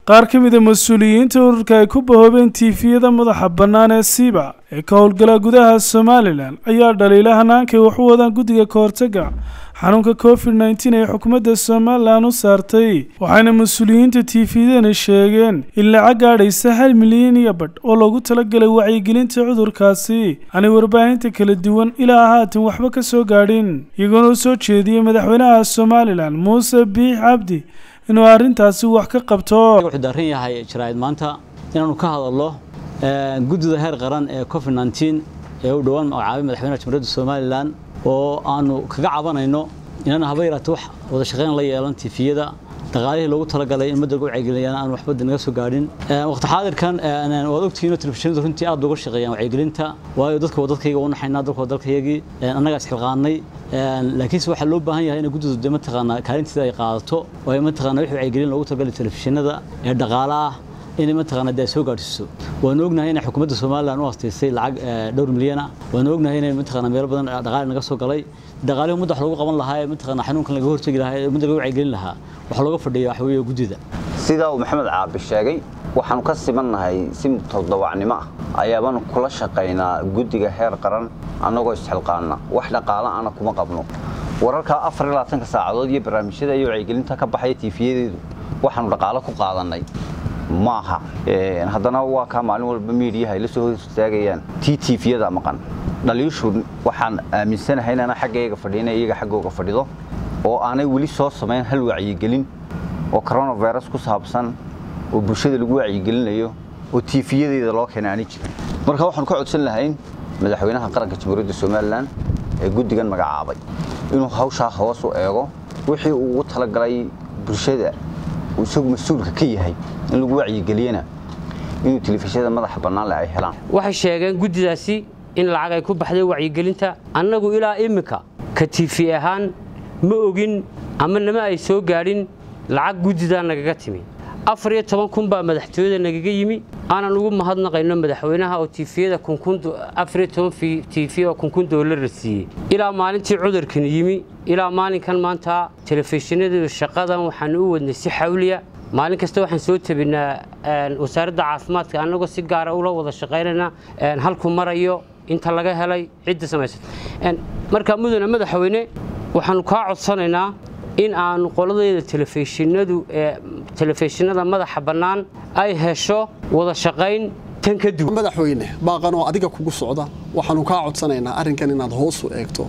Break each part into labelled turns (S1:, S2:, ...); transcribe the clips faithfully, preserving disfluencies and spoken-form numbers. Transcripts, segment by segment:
S1: qaar ka mid ah mas'uuliyiinta ururka ay ku bahoobeen tiifiyada madaxa bannaan ee Siiba ee ka howlgala gudaha Somaliland ayaa dhaliilay hanaanka wax u wadaan guddiga ka hortagga xanuunka COVID nineteen ee xukuumadda Somaliland u saartay waxaana mas'uuliyiinta tiifiyadana sheegeen in lacag gaadhaysa hal milyan iyo badh oo loogu talagalay wacyigelinta cudurkaasi aanay warbaahinta kala duwan ilaa haatan waxba ka soo gaadhin iyagoo soo jeediyay madaxweynaha Somaliland Muuse Biix Cabdi inuu arrintaasi wax ka qabto
S2: wuxuu daaran yahay jiraayad maanta inaanu ka hadalno guddida heer qaran ee COVID nineteen ee u dhawaan magacaabay madaxweynaha Jamhuuriyadda Somaliland oo aanu kaga cabanayno inaan haba yaraato wax wada shaqeyn la yeelan tiifiyada dhaqaalihii loogu talagalay in madalka wacyigelinayaan aan waxba naga soo gaadhin waqti xaadirkan aan wada ogtiino telefishinada runtii aad uga shaqeeyaan wacyigelinta waayo dadka wadadkayga u naxaynaa dadka dalkayagii annaga isxilqaanay laakiin waxa loo baahan yahay in guddidu dema taqaana kaalinteeda ay qaadato oo ay ma taqaana wixii wacyigelin loogu talagalay telefishinada ee dhaqaalaha in ma taqaana day soo gaarsiiso waan ognahay in xukuumadda Soomaaliland u asteysay lacag dhowr milyan ah waan ognahay in ma taqaana meel badan dhaqaale naga soo galay dhaqaale muddo lagu qaban lahaa ma taqaana xanuunkan laga hortagi lahaa muddo lagu wacyigelin lahaa waxa looga fadhiyo wax weeye guddida
S3: sida uu Maxamed Caabi sheegay waxaan ka simannahay si toddobaacnimo ah ayaabaan kula shaqeynaa guddiga heer qaran anagoo isxilqaana wax dhaqaale aan kuma qabno wararka afar iyo labaatan saacadood iyo barnaamijyada iyo wacyigelinta ka baxay tiifiyadeedu waxaan dhaqaale ku qaadanay maaha ee haddana waa ka maalin walba media ay la soo istaagayaan tiifiyada maqan dhaliishu waxaan aaminsanahay inaan xaggayga fadhiinay iyaga xaggooga fadhido oo aanay wali soo sameyn hal wacyigelin oo coronavirus ku saabsan oo bulshada lagu wacyigelinayo oo tiifiyadeeda loo keenay jirin marka waxaan ka codsan lahayn madaxweynaha qaranka Jamhuuriyadda Somaliland ee guddigan magacaabay inuu hawsha hoos u eego wixii uu ugu talagalay bulshada uu isagu mas'uulka ka yahay in lagu wacyigeliyana inuu telefishinada madaxa bannaan la ay helaan
S4: waxay sheegeen guddidaasi in lacag ay ku baxday wacyigelinta annagu ilaa imika ka tiifi ahaan ma ogin ama nama ay soo gaadhin lacag guddida nagaga timi afar iyo toban kun baa madaxtooyada nagaga yimi aanan ugu mahadnaqayno madaxweynaha oo tiifiyada kun afar iyo toban tiifiyo kun doolar siiyay ilaa maalintii cudurkan yimi ilaa maalinkan maanta telefishinada shaqadan waxaan u wadnay si xawliya maalin kasta waxaan soo tabinaa wasaaradda caafimaadka annagoo si gaar ah ula wada shaqeynayna halku marayo inta laga helay cidda samaysay marka mudane madaxweyne waxaan ka codsanaynaa in aan qoladeeda telefishinadu ee telefishinada madaxa bannaan ay hesho wada shaqeyn tan ka duwan
S5: madaxweyne baaqan oo adiga kugu socda waxaan ka codsanaynaa arrinkan inaad hoos u eegto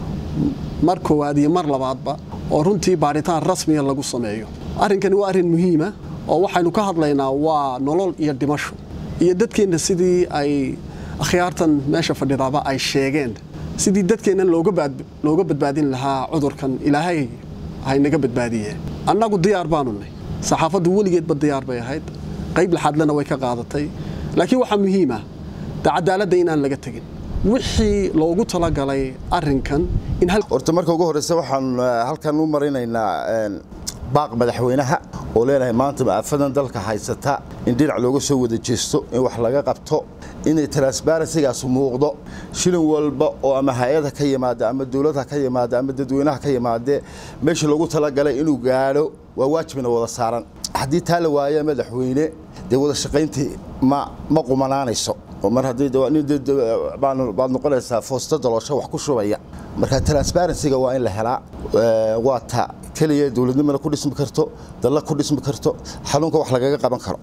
S5: mar koowaad iyo mar labaadba oo runtii baaritaan rasmi ah lagu sameeyo arrinkan waa arrin muhiim ah oo waxaanu ka hadlaynaa waa nolol iyo dhimasho iyo dadkeena sidii ay akhyaartan meesha fadhidaaba ay sheegeen sidii dadkeena looga baad looga badbaadin lahaa cudurkan ilaahay hay naga badbaadiyeen annagu diyaar baanu nahay saxaafadu waligeed bad diyaar bay ahayd qayb la xadlana way ka qaadatay laakiin waxa muhiim ah cadaaladda in aan laga tagin wixii loogu talagalay arrinkan in hal
S6: horta marka ugu horeysa waxaan halkan u marinaynaa baaq madaxweynaha oo leenahay maanta maafadan dalka haysata in dhinac looga soo wada jeesto in wax laga qabto in transparency-gaas muuqdo shilin walba oo ama hay'adaha ka yimaada ama dawladda ka yimaada ama dadweynaha ka yimaada meesha loogu talagalay inuu gaaro waa waajibna wada saaran haddii taa la waayo madaxweyne dee wada shaqayntii ma ma qumanaanayso oo mar haddii baan baan noqonaysaa foosta daloosho wax ku shubaya marka transparency-ga waa in la helaa waa ta kaliya dawladnimada ku dhismi karto dalla ku dhismi karto xanuunka wax lagaga qaban karo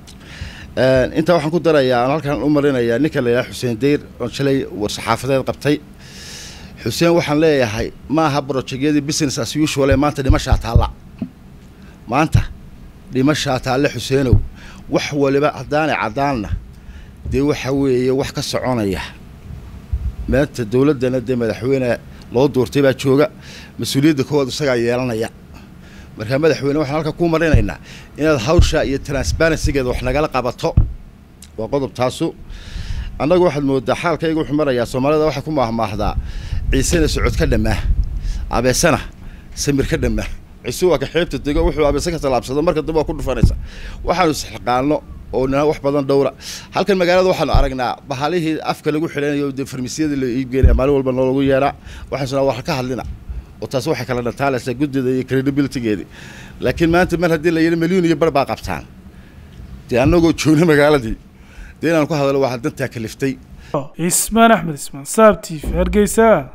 S6: inta waxaan ku darayaa aan halkan u marinayaa ninka la yiraahdo Xuseen Deyr oo shalay war saxaafadeed qabtay Xuseen waxaan leeyahay ma aha project-yadii business as usual ee maanta dhimasha taala maanta dhimasha taala Xuseenow wax waliba hadaan cadaana dee waxa weeye wax ka soconaya maanta dawladana dee madaxweyne loo doortay baa jooga mas'uuliyadda koowaad isaga yeelanaya marka madaxweyne waxaan halka ku marinaynaa inaad hawsha iyo transparency-geeda wax nagala qabato waa qodob taasu annagu waxaad moodaa xaalkayga wuxuu marayaa Soomaalida waxa ku maahmaahdaa ciisana socod ka dhamaa abeesana samir ka dhamaa ciisu waa ka xeebta digo wuxuu abeesa ka talaabsado marka dambe ku dhufanaysa waxaanu isxilqaano oo wax badan dhowra halkan magaalada waxaan aragnaa bahalihii afka lagu xiranayo farmasiyada la iibgeeyo maalin walba loogu yeeraa waxaan wax ka hadlina وتاس waxay kala dhantaanaysaa gudida iyo credibility-geedi laakiin maanta mar hadii la yiri milyan iyo bar baa qabtaan dee annagoo joogna magaaladii dee inaan ku hadalo waxaa dantaa kaliftay
S1: ismaan axmed ismaan saab t v hargeysa.